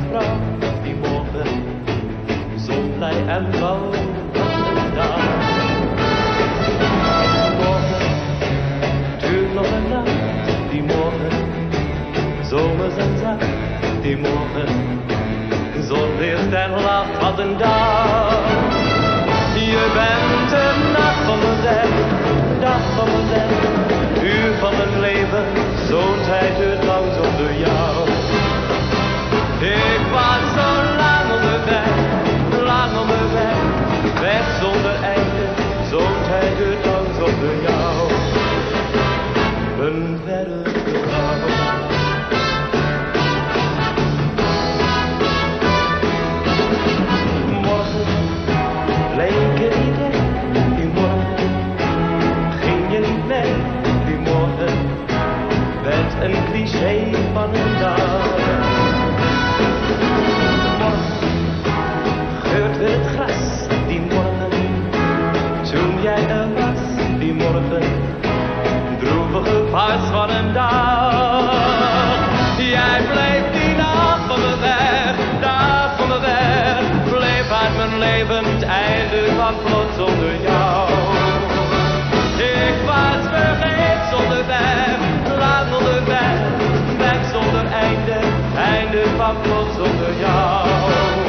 vrouw die morgen zo blij en blauw van de dag. Morgen duurt nog een nacht, die morgen zomers en zacht, die morgen zonlicht en lach van een dag. Je bent de nacht van mijn leven, dag van mijn leven, uur van mijn leven, zo'n tijd duurt lang zonder jou. Ik was zo lang onderweg, weg zonder einde, zo'n tijd duurt lang zonder jou. Een verre vrouw. Morgen leek je niet echt, die morgen ging je niet mee, die morgen werd een cliché van een dag. Geurt weer het gras, die morgen, toen jij er was, die morgen, droevige pas van een dag. Jij bleef die dag van me weg, dag van me weg, bleef uit mijn leven, het einde van plots zonder jou. Ik was vergeefs onderweg, lang onderweg, weg zonder einde, einde van plots zonder jou.